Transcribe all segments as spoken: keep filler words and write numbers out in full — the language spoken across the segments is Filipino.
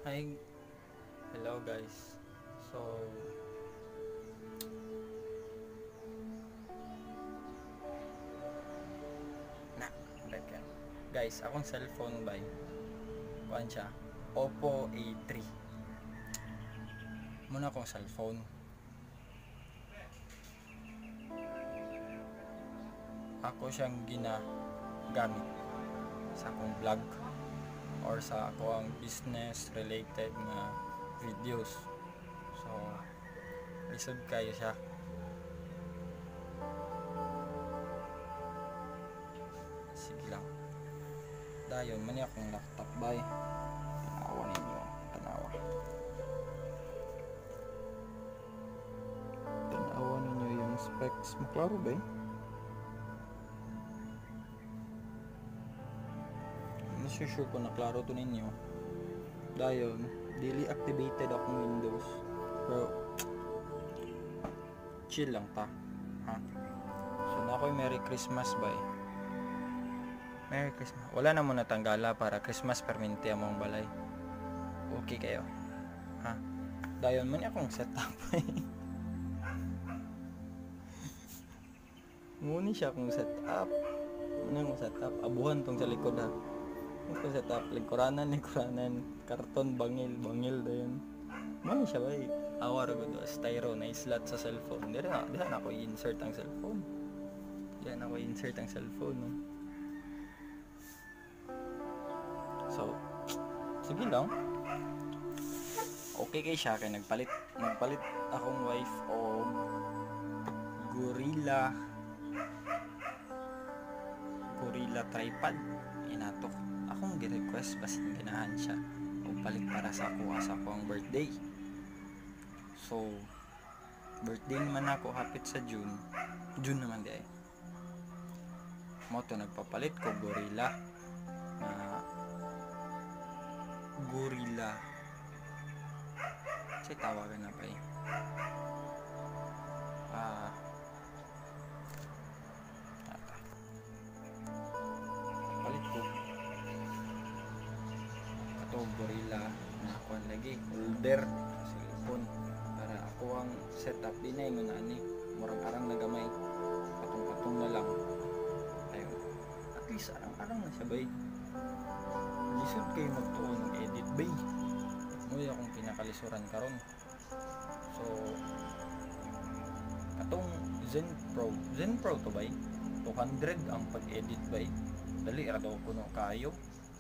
Hi, hello guys. So, na, right yan. Guys, akong cellphone ba? Kuan siya, Oppo A three. Muna akong cellphone. Ako siyang ginagamit sa akong vlog or sa akong business related na videos. So, lisod kayo siya. Sige lang. Dayon, mani akong laptop bay. Tanawa ninyo. Tanawa. Tanawa ninyo yung specs. Maklaro ba eh? Sure ko na klaro to ninyo. Dayon, daily activated akong Windows. Pero, chill lang ta. Ha? So, na ako'y Merry Christmas bye. Merry Christmas. Wala na mo natanggala para Christmas perminti among balay. Okay kayo. Ha? Dayon man akong setup. Muni siya akong setup. Muni akong setup. Abuhan tong sa likod ha. Ito setup. Lingkuranan, lingkuranan. Karton, bangil, bangil dayon. Muni siya ba eh. Awar ko do. Styro na slot sa cellphone. Di na, di na ako i-insert ang cellphone. Di na ako i-insert ang cellphone. No? So, sige lang. Okay kay siya kay nagpalit nagpalit akong wife o Gorilla Gorilla tripod inatok. Akong gi-request basin ganahan siya o palit para sa ako sa akong birthday. So, birthday naman ako hapit sa June. June naman di ay. Mo to nagpapalit ko Gorilla na Gorilla. Say tawagan na pa eh. Ah. Ata. Palit ko. Ato Gorilla na ako lagi holder sa cellphone para ako ang setup dinay mo na ani. Murag arang nagamay. Patong-patong na lang. Ayun. At least arang-arang na siya bay. Lisod kayo magtuon ng edit bay. Muy akong pinakalisuran karon. So atong Zen Pro, Zen Pro to bay. two hundred ang pag-edit bay. Dali ra daw kuno kayo.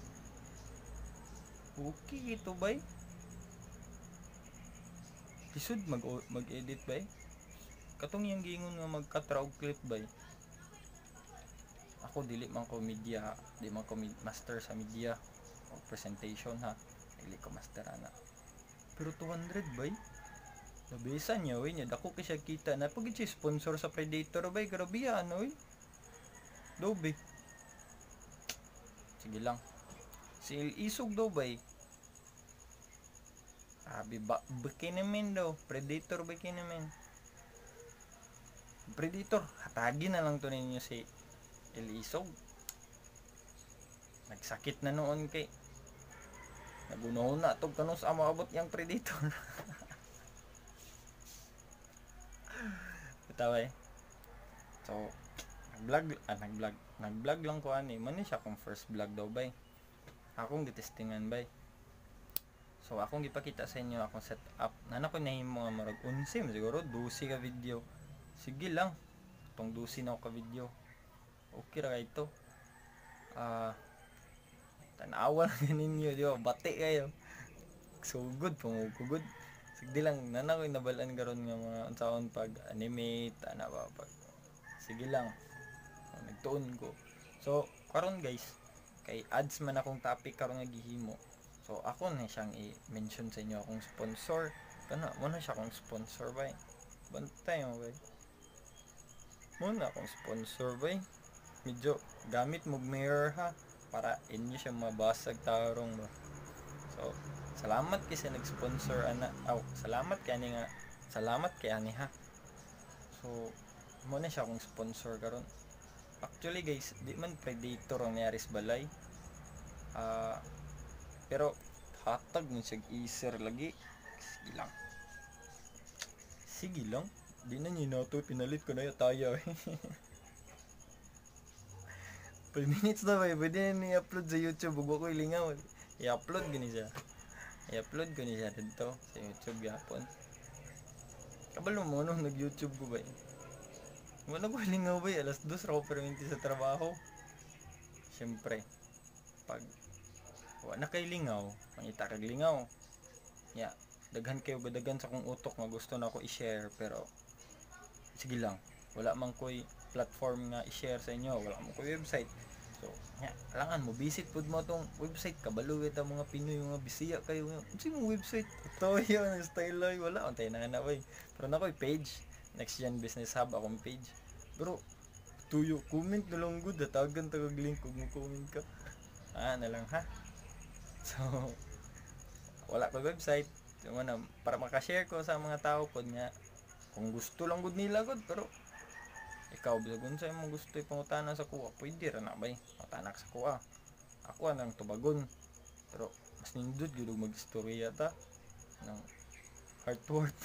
Okay ito bay. Lisod mag mag-edit bay. Katong yang gingon nga magka-traw clip bay. Ako dili man ko media, di man ko master sa media o presentation ha. Dili ko master ana. Pero two hundred bay. Nabisa niya oy, nya dako kay siya kita na pag siya sponsor sa Predator bay, grabe ano oy. Dobe. Sige lang. Si Isog daw bay. Abi ba baki naman daw, Predator baki naman. Predator, hatagin na lang to ninyo si El Isog. Nagsakit na noon kay nagunahon na tog kanus amo abot yang Predator. Bitaw eh. So, nag-vlog, ah, nag-vlog, nag-vlog lang ko ani. Man siya akong first vlog daw bay. Akong gitestingan bay. So, akong gipakita sa inyo akong setup. Nana ko nahimo nga marag unsim siguro twelve ka video. Sige lang. Tong twelve na ako ka video. Okay ra kay ito. Ah, uh, tanawa lang ninyo, di ba? Bati kayo. So good, pumugugod. Sige lang, nana ko nabalaan karon nga mga unsaon pag animate, ana ba pag. Sige lang. So, nagtuon ko. So, karon guys, kay ads man akong topic karon nga gihimo. So, ako na siyang i-mention sa inyo akong sponsor. Kana, mo na siya akong sponsor ba? Bantay mo ba? Mo na akong sponsor ba? Medyo gamit mo mirror ha para inyo siya mabasag tarong ba. So, salamat kay sa nag-sponsor ana. Aw, oh, salamat kay ani nga. Salamat kay ani ha. So, mo na siya akong sponsor karon. Actually guys, di man Predator ang niyaris balay. Ah, uh, pero hatag ni siya iser lagi. Sige lang. Sige lang. Di na niyo na to, pinalit ko na yung tayo eh. five minutes na ba, pwede na i-upload sa YouTube, huwag ko ilingaw. I-upload ko ni siya. I-upload ko ni siya dito sa YouTube gapon. Kabalo mo no, nag-YouTube ko ba eh. Wala ko ilingaw ba eh, alas dos ra ko perminti sa trabaho. Siyempre, pag wala kay lingaw, mangita kag lingaw. Ya, daghan kayo gadagan sa kong utok nga gusto na ako i-share pero sige lang. Wala man ko'y platform nga i-share sa inyo, wala man ko'y website. So, ya, kailangan mo visit pud mo tong website kabalo ita mga Pinoy nga bisiya kayo. Unsa mo website? Ito yun, style ay wala untay na na bay. Pero na ko'y page, Next Gen Business Hub akong page. Pero tuyo comment na lang good, tawagan tagag link kung mo comment ka. Ah, na lang ha. So, wala ko website. So, ano, para maka-share ko sa mga tao pod nga kung gusto lang gud nila gud pero ikaw bisagon sa mo gusto ipangutana sa kuha pwede ra na bay matanak sa kuha ako anang tubagon pero mas nindot gyud mag-istorya ta ng heart to heart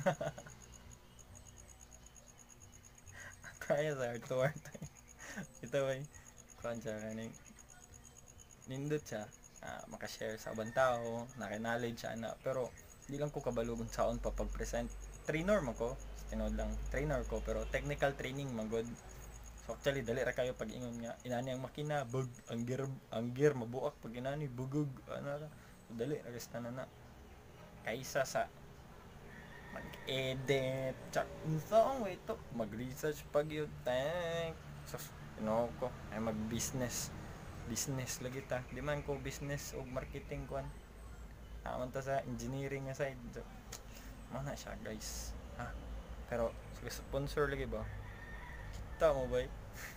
kaya sa heart to heart ito bay kuan siya kaning nindot siya uh, makashare sa ubang tao naka-knowledge siya na pero di lang ko kabalugon saon pa pag-present trainer mo ko tinod lang trainer ko pero technical training magod so actually dali ra kayo pag ingon nga inani ang makina bug ang gear ang gear mabuak pag inani bugog ana ra so, dali ra gasta na na kaysa sa mag-edit check unsang way to mag-research pag yun tank so you know ko ay mag-business business lagi ta di man ko business o marketing kuan aman ta sa engineering nga side so, mana siya guys ha pero sponsor lagi ba kita mo ba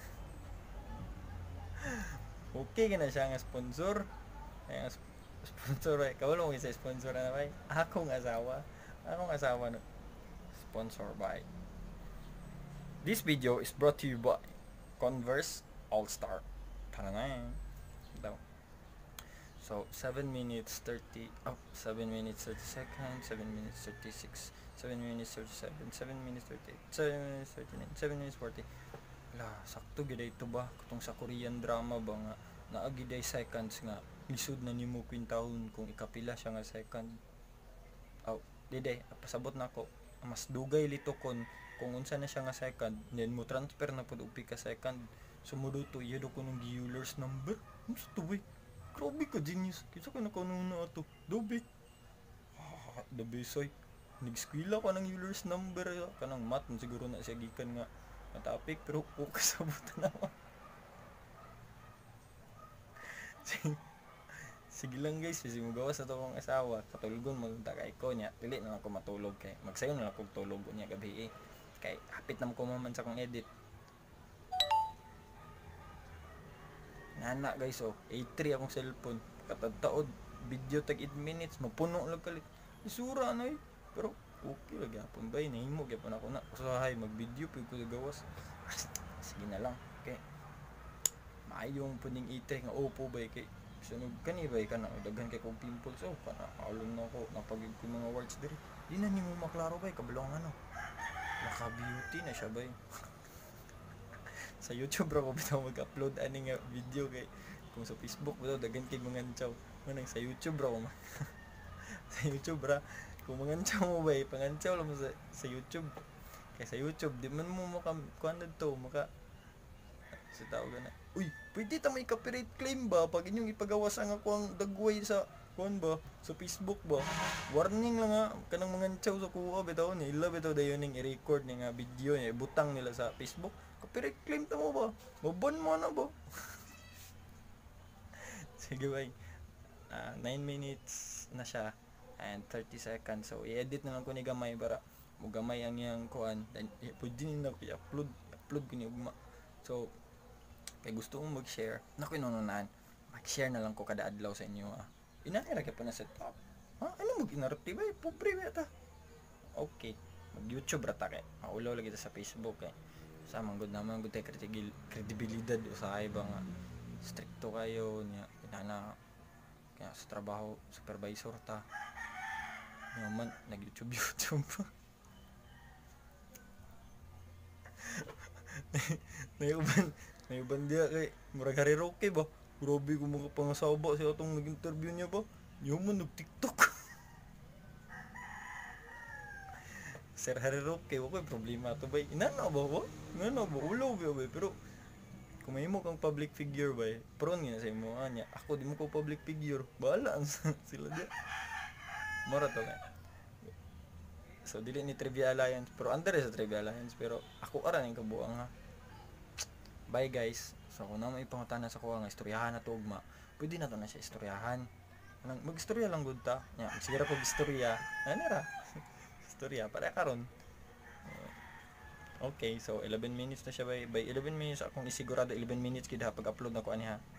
okay gina siya nga sponsor ay nga sponsor ay kawalo mo isa sponsor na ba akong asawa akong asawa no sponsor by this video is brought to you by Converse All Star tanay daw. So, seven minutes thirty, oh, seven minutes thirty seconds, seven minutes thirty-six, seven minutes thirty-seven, seven minutes thirty-eight, seven minutes thirty-nine, seven minutes forty. Wala, sakto gid ito ba? Kutong sa Korean drama ba nga, naagiday seconds nga, lisod na nimo kwintahon kung ikapila siya nga second. Oh, dide, pasabot na ko, mas dugay lito kon kung unsa na siya nga second, then mo transfer na pud og pika second. Sumudo to, yado ko nung Euler's number. Ano sa tuboy? Grabe ka, genius. Kisa ka nakanuna ato. Dobe. Ah, dabesoy. Nag-skwila ka ng Euler's number. Kanang math, siguro na siya gikan nga na topic. Pero kung kasabutan naman. Sige lang guys, kasi mo gawas na ito akong asawa. Katulgon, magpunta kay ko niya. Pili na ako matulog kay. Magsayo na ako tulog niya gabi eh. Kay hapit na ko maman sa kong edit. Nana guys oh, A three akong cellphone. Katataod, video tag eight minutes, mapuno lang kalit. Isura na eh. Pero okay lagi hapon ba yun, nahimo gyapon ako na. Usahay mag-video pag ko gawas. Sige na lang. Okay. Maayong puning A three nga Oppo ba kay sunog kani ba ka na daghan kay kog pimples oh, kana alon na ako napagid ko mga words diri. Di na nimo maklaro ba kabulong ano. Naka beauty na siya ba sa YouTube ra ko bitaw mag-upload ani nga video kay kung sa Facebook bitaw daghan kay mga ntsaw manang sa YouTube ra ko sa YouTube ra kung mga ntsaw mo ba pangantsaw lang mo sa, sa YouTube kay sa YouTube di man mo maka kuan to maka sa tao gana uy pwede ta may copyright claim ba pag inyong ipagawas ang ako ang dagway sa kuan ba sa Facebook ba warning lang nga kanang mga ntsaw sa kuha bitaw nila bitaw dayon ning i-record ning video niya butang nila sa Facebook copyright claim ta mo ba? Maban mo na ba? Sige ba? Uh, nine minutes na siya and thirty seconds. So, i-edit na lang ko ni gamay para mo gamay ang iyang kuan. Pwede nila ko i-upload. I-upload ko ni ugma. So, kay gusto mong mag-share, naku inununan. Mag-share na lang ko kada adlaw sa inyo. Ah. Inairagay pa na sa top. Ha? Ano mag-inarapti ba? Pobre ba ita? Okay. Mag-YouTube rata kay. Maulaw lagi sa Facebook kay. Sa manggod naman gud tay kredibilidad usahay ba nga stricto kayo nya inana kaya sa trabaho supervisor ta naman nag YouTube YouTube nayuban nayuban dia kay murag Hariroke ba grabe ko mga pangasaba siya atong nag-interview niya ba yaman nag TikTok Sir Hariroke wala problema to ba inana ba ba inana ba ulo ba ba pero kung may mo kang public figure ba prone nga sa imo anya ako di mo ko public figure bahala sila dia mara to nga so dili ni Trivia Alliance pero under sa Trivia Alliance pero ako ara ning kabuang ha bye guys so kung na may pangutana sa kuha nga istoryahan na to ugma pwede na to na siya istoryahan mag-istorya lang gud ta nya sige ra pag istorya ano ra istorya para karon okay so eleven minutes na siya by by eleven minutes akong isigurado eleven minutes gid ha pag-upload na ko ani ha